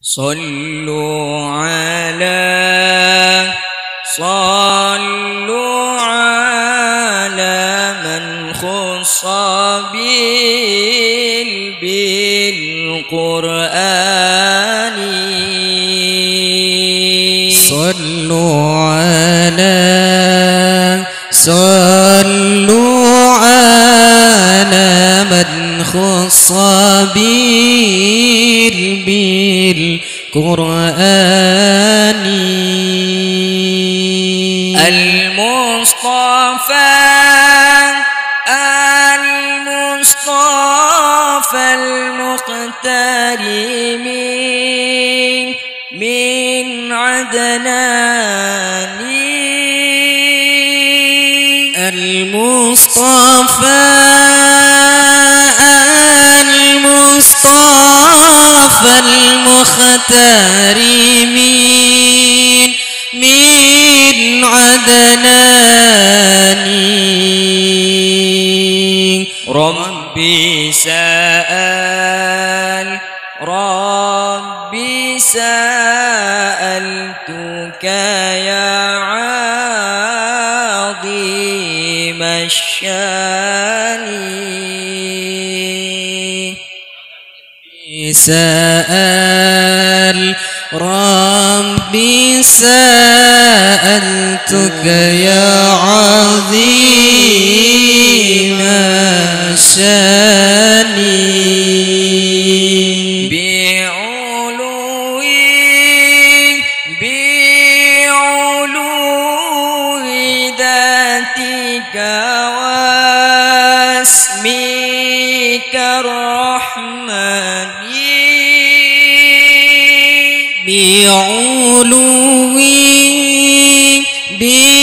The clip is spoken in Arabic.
صلوا على من خص بالقرآن. صلوا على من خص بالقرآن. المصطفى المختار من عدنان. المصطفى المختار من عدنان. ربي سألتك يا عظيم الشان. ربي سألتك يا عظيم الشان. بعلو ذاتك واسمك الرحمن. بعلو